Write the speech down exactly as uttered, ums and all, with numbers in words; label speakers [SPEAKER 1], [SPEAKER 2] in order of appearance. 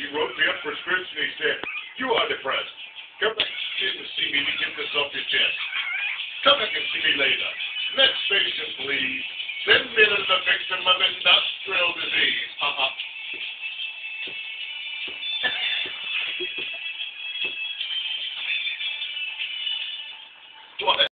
[SPEAKER 1] He wrote me a prescription. He said, you are depressed. Come back in to see me to get this off your chest. Come back and see me later. Next patient, please. Ten minutes, a victim of industrial